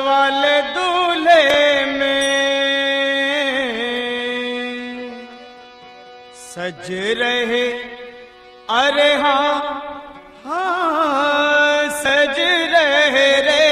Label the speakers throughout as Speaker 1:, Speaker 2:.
Speaker 1: मतवाले दूल्हे में सज रहे, अरे हाँ हाँ सज रहे रे,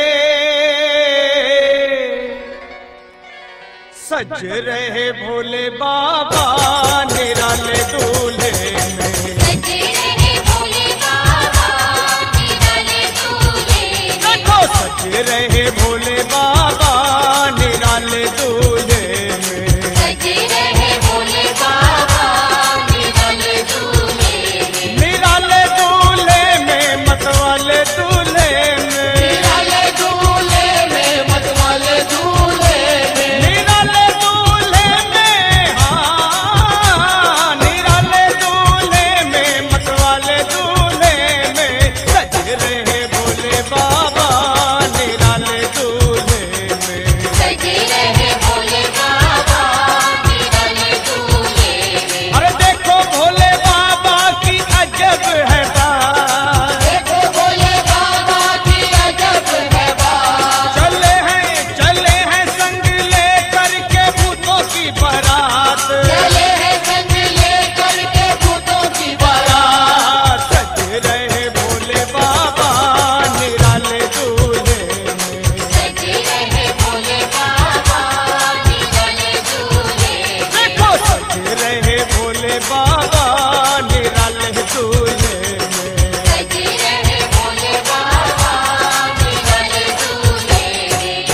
Speaker 1: सज रहे भोले बाबा निराले दूल्हे में।
Speaker 2: सज रहे भोले बाबा निराले दूल्हे में।
Speaker 1: देखो सज रहे भोले बाबा निराले दूल्हे में।
Speaker 2: सज रहे भोले बाबा निराले दूल्हे में।
Speaker 1: निराले दूल्हे में मतवाले दूल्हे में।
Speaker 2: निराले दूल्हे में मतवाले दूल्हे में।
Speaker 1: निराले दूल्हे में, हाँ निराले दूल्हे में मतवाले दूल्हे में सज रहे भोले बाबा निराले दूल्हे में।
Speaker 2: सज रहे भोले बाबा निराले दूल्हे में।
Speaker 1: अरे देखो भोले बाबा की अजब है बात,
Speaker 2: देखो भोले बाबा की अजब है बात।
Speaker 1: चले हैं संग ले करके भूतों की बारात।
Speaker 2: चले हैं संग लेकर के भूतों की बारात।
Speaker 1: सज रहे भोले बाबा निराले दूल्हे में।
Speaker 2: सज रहे भोले बाबा निराले दूल्हे में।
Speaker 1: देखो सज रहे भोले बाबा निराले दूल्हे में।
Speaker 2: सज रहे भोले बाबा निराले दूल्हे में।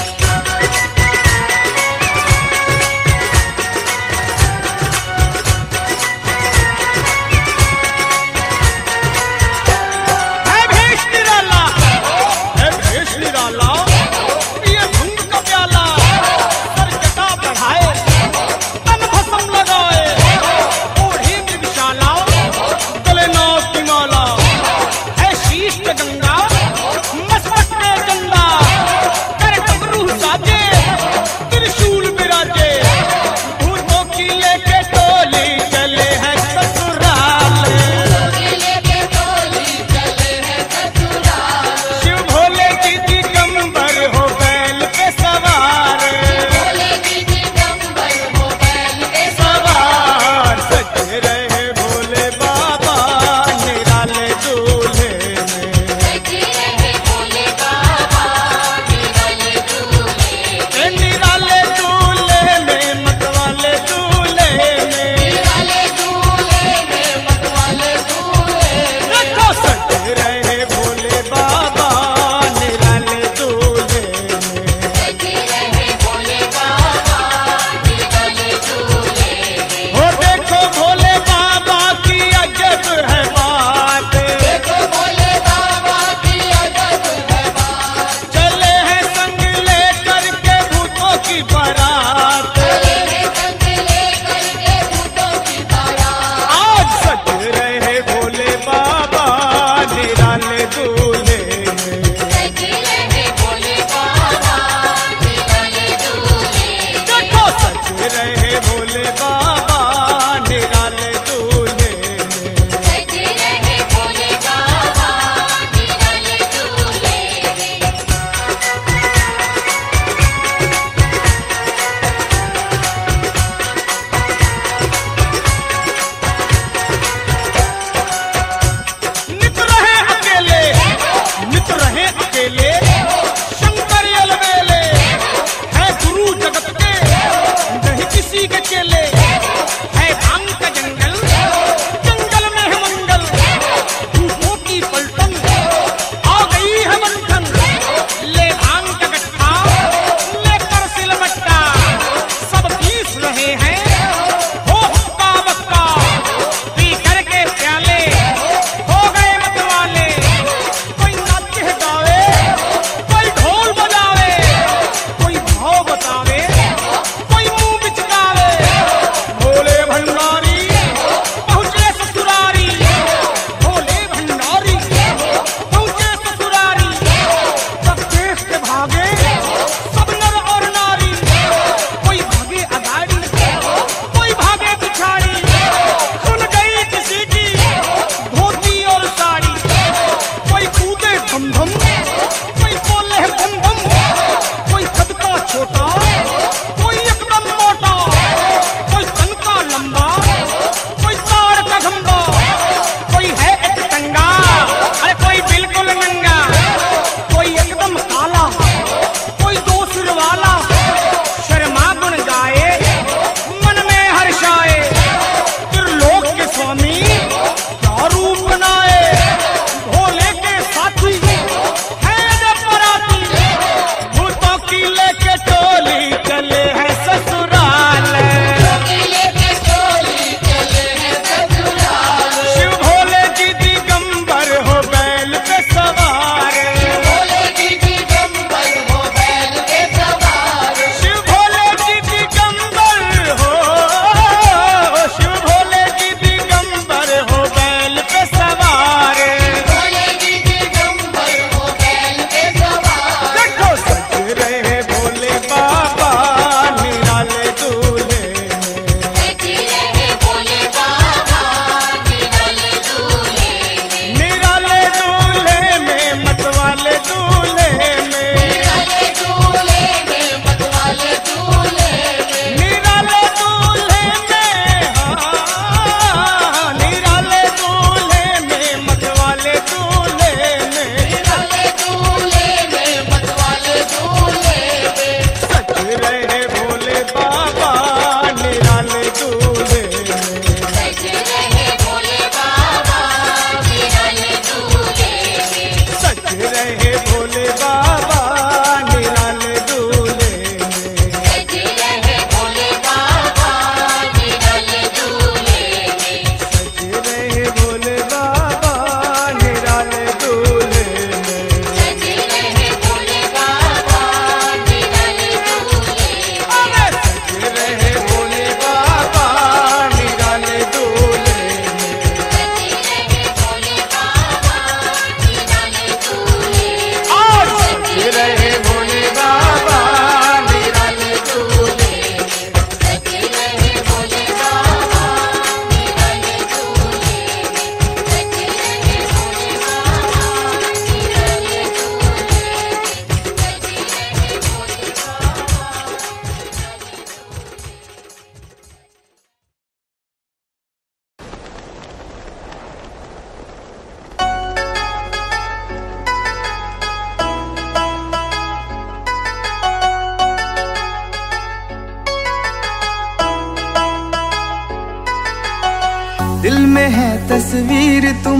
Speaker 1: है भेष निराला, है भेष निराला, ये धुंध का प्याला, सर जटा बढ़ाए, तन भस्म लगाए, ओढ़ी मृगशाला, गले नाग की माला, है शीश पे गंगा, मस्तक पे चंदा, कर डमरू साजे, त्रिशूल बिराजे, भूतों की लेके टोली चले हैं ससुराल।
Speaker 2: के लेके टोली चले हैं ससुराल।
Speaker 1: शिव भोले जी दिगंबर हो बैल पे सवार,
Speaker 2: भोले जी दिगंबर हो बैल पे
Speaker 1: सवार सज रहे भोले बाबा निराले दूल्हे में।
Speaker 2: सज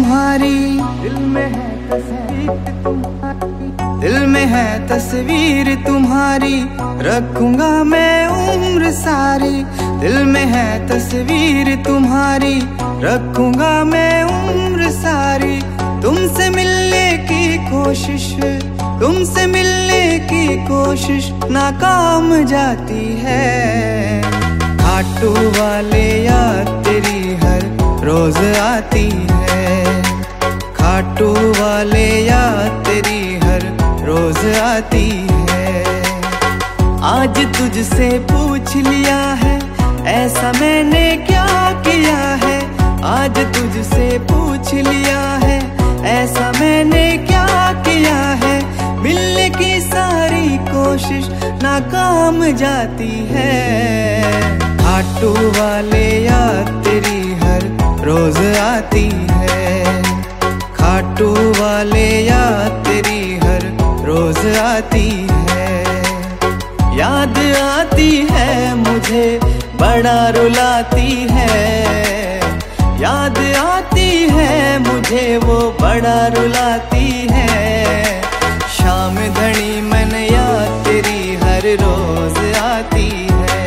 Speaker 3: तुम्हारी, दिल में है तस्वीर तुम्हारी, दिल में है तस्वीर तुम्हारी, रखूंगा मैं उम्र सारी। दिल में है तस्वीर तुम्हारी, रखूंगा मैं उम्र सारी। तुमसे मिलने की कोशिश, तुमसे मिलने की कोशिश नाकाम जाती है। खाटू वाले याद तेरी हर रोज आती है, खाटू वाले याद तेरी हर रोज आती है। आज तुझसे पूछ लिया है, ऐसा मैंने क्या किया है। आज तुझसे पूछ लिया है, ऐसा मैंने क्या किया है। मिलने की सारी कोशिश नाकाम जाती है। खाटू वाले याद तेरी हर रोज आती है, खाटू वाले याद तेरी हर रोज आती है। याद आती है मुझे, बड़ा रुलाती है। याद आती है मुझे, वो बड़ा रुलाती है। शाम धनी मन याद तेरी हर रोज आती है।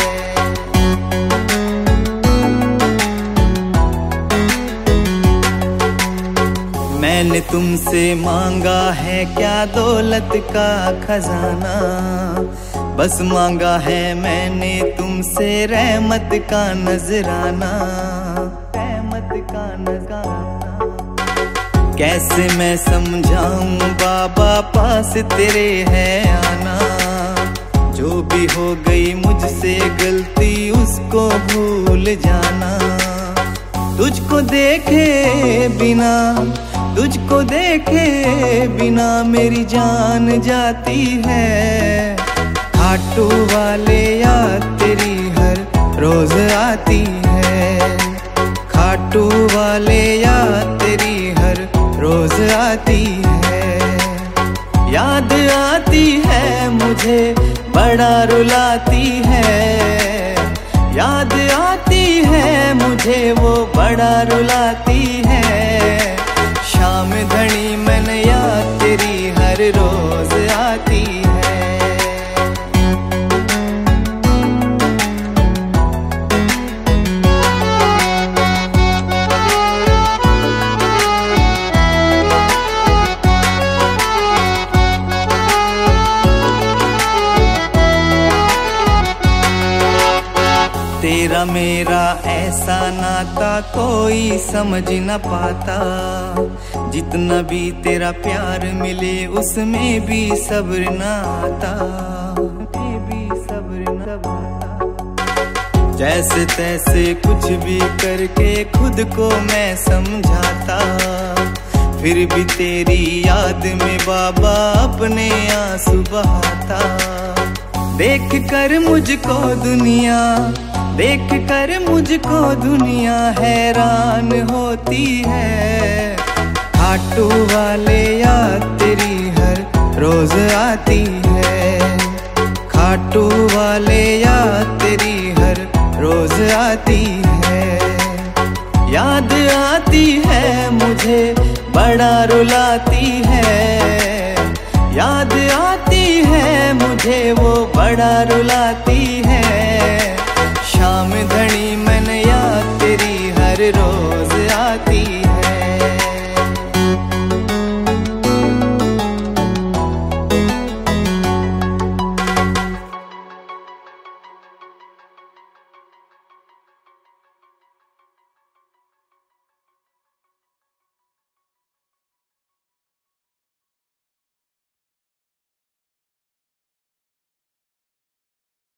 Speaker 3: मैंने तुमसे मांगा है क्या दौलत का खजाना, बस मांगा है मैंने तुमसे रहमत का नजराना, रहमत का नजराना। कैसे मैं समझाऊं बाबा पास तेरे है आना। जो भी हो गई मुझसे गलती उसको भूल जाना। तुझको देखे बिना, तुझको देखे बिना मेरी जान जाती है। खाटू वाले याद तेरी हर रोज आती है, खाटू वाले याद तेरी हर रोज आती है। याद आती है मुझे, बड़ा रुलाती है। याद आती है मुझे, वो बड़ा रुलाती है। शाम धनी मन याद तेरी हर रोज आती है। तेरा मेरा ऐसा नाता कोई समझ न पाता। जितना भी तेरा प्यार मिले उसमें भी सब्र न आता, भी सब्र न आता। जैसे तैसे कुछ भी करके खुद को मैं समझाता, फिर भी तेरी याद में बाबा अपने आंसू बहाता। देख कर मुझको दुनिया, देख कर मुझको दुनिया हैरान होती है। खाटू वाले याद तेरी हर रोज आती है, खाटू वाले याद तेरी हर रोज आती है। याद आती है मुझे, बड़ा रुलाती है। याद आती है मुझे, वो बड़ा रुलाती है। शाम धनी मन याद तेरी हर रोज आती है।